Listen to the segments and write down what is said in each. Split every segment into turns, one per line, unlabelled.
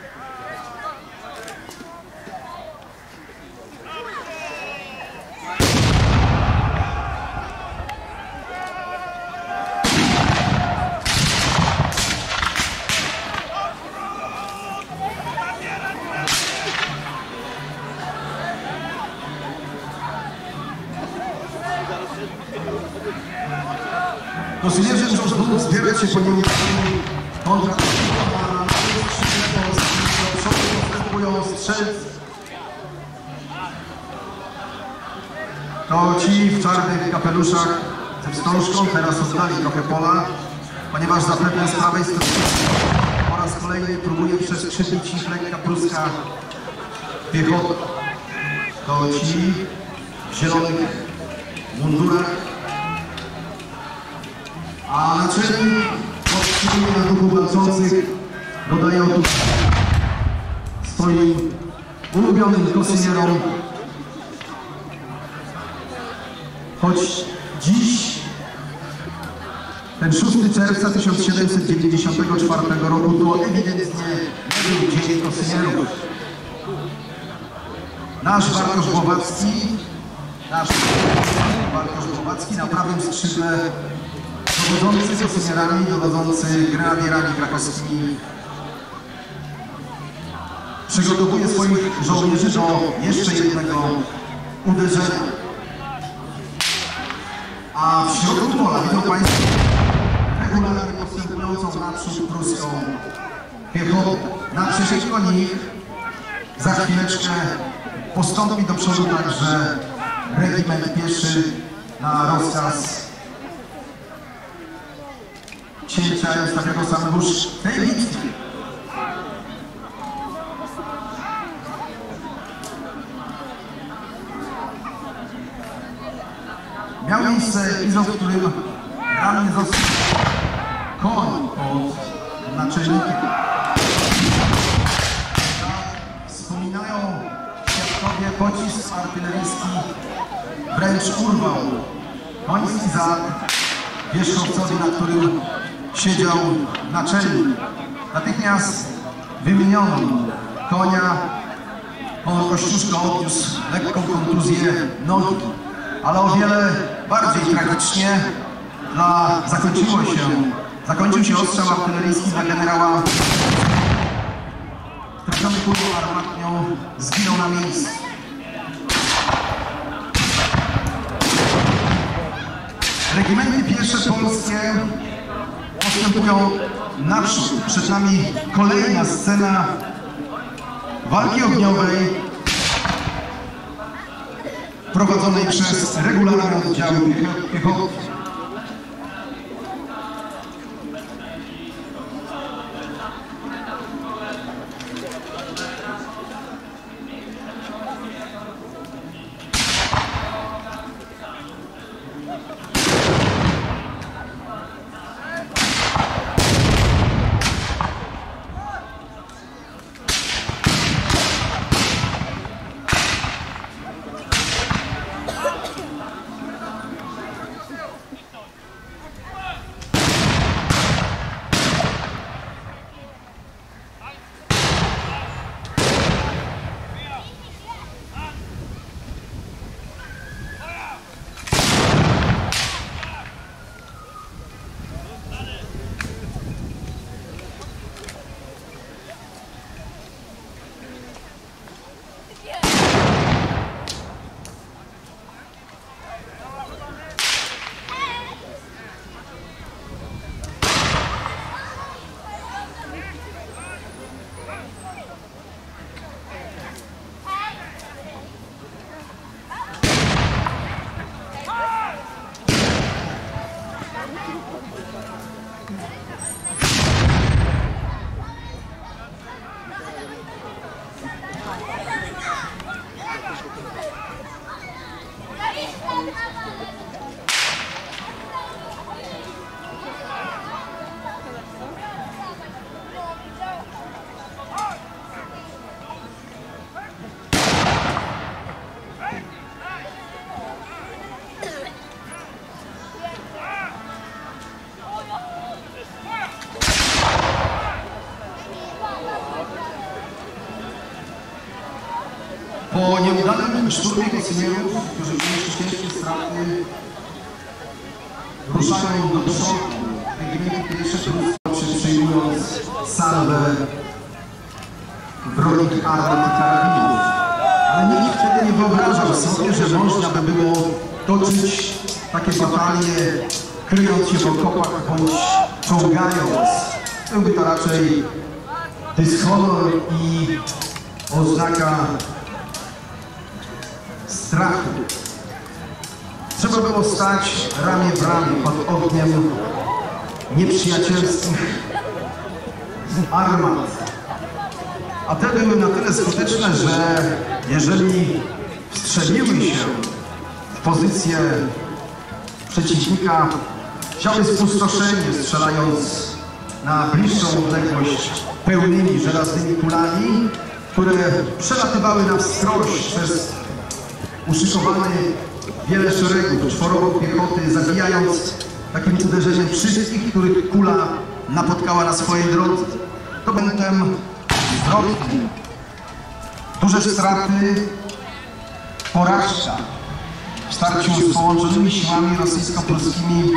Koszynierzy muszą zbierać się po nim kontra postępują strzelcy. To ci w czarnych kapeluszach ze wstążką teraz oddali trochę pola, ponieważ zapewne z prawej strony po raz kolejny próbuje przeskrzypić ich lekka pruska piechota. To ci w zielonych mundurach. A naczelnik podtrzymuje na duchu walczących dodaje otóż swoim ulubionym kosynierom. Choć dziś, ten 6 czerwca 1794 roku, to ewidentnie nie był dzień kosynierów. Nasz Bartosz Głowacki na prawym skrzydle, dowodzący kosynierami, dowodzący grenadierami krakowskimi, przygotowuje swoich żołnierzy do jeszcze jednego uderzenia. A w środku pola widzą Państwo regularnie postępującą naprzód pruską piechotę. Naprzeciwko nich za chwileczkę postąpi do przodu także regiment pieszy na rozkaz księcia Eustachego Sambusz w tej bitwie. Miał miejsce epizod, w którym ranny został koń pod naczelnikiem. Wspominają świadkowie, pocisk artyleryjski wręcz urwał koński zad wierzchowcowi, na którym siedział naczelnik. Natychmiast wymieniono konia, Kościuszko odniósł lekką kontuzję nogi, ale o wiele bardziej tragicznie zakończył się ostrzał artyleryjski dla generała. Trafiony kulą armatnią zginął na miejscu. Regimenty piesze polskie postępują naprzód. Przed nami kolejna scena walki ogniowej prowadzonej przez regularne oddziały piechoty. Po nieudanym szturmie kosynierów, którzy wzięli ciężkie straty, ruszają do przodu. Pierwsze prusy przyjmując salwę wrogich armat i karabinów. Ale nikt wtedy nie wyobrażał sobie, że można by było toczyć takie batalie, kryjąc się w okopach bądź czołgając. Byłby to raczej dyshonor i oznaka strachu. Trzeba było stać ramię w ramię pod ogniem nieprzyjacielskich armat. A te były na tyle skuteczne, że jeżeli wstrzeliły się w pozycję przeciwnika, chciały spustoszenie, strzelając na bliższą odległość pełnymi żelaznymi kulami, które przelatywały na wskroś przez uszykowane wiele szeregów, czworogów piechoty, zabijając takim uderzeniem wszystkich, których kula napotkała na swojej drodze. To momentem zwrotnym. Duże straty, porażka w starciu z połączonymi siłami rosyjsko-pruskimi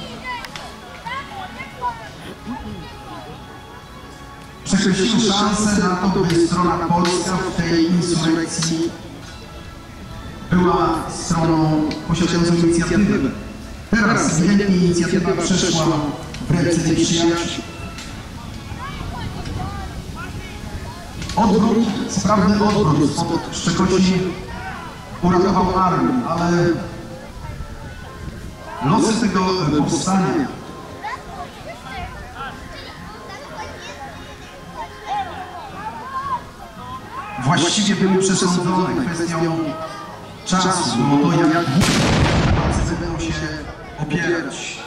przekreśliły szansę na to, by strona polska w tej insurekcji była stroną posiadającą inicjatywę. Teraz ewidentnie inicjatywa przeszła w ręce nieprzyjaciół. Odwrót, sprawny odwrót spod Szczekoci uratował armię, ale losy tego powstania właściwie były przesądzone kwestią czasu, bo to jak długo będą się opierać.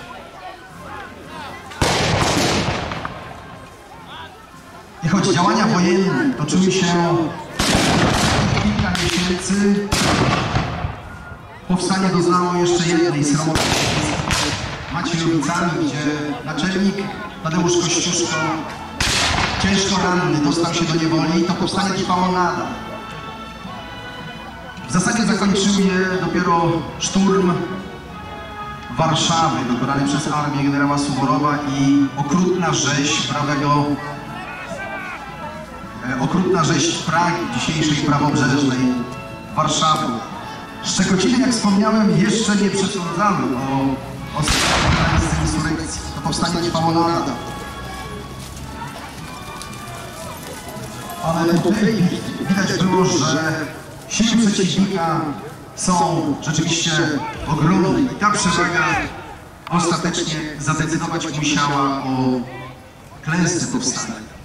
I choć działania wojenne toczyły się kilka miesięcy, powstanie doznało jeszcze jednej sromoty Maciejowicami, gdzie naczelnik Tadeusz Kościuszko, ciężko ranny, dostał się do niewoli i to powstanie trwało nadal. W zasadzie zakończył je dopiero szturm Warszawy dokonany przez armię generała Suworowa i okrutna rzeź Pragi, dzisiejszej prawobrzeżnej Warszawy. Szczekociny, jak wspomniałem, jeszcze nie przesądzały o granicy insurekcji. To powstanie trwało nadal. Ale tutaj widać było, że siły przeciwnika są rzeczywiście ogromne i ta przewaga ostatecznie zadecydować musiała o klęsce powstania.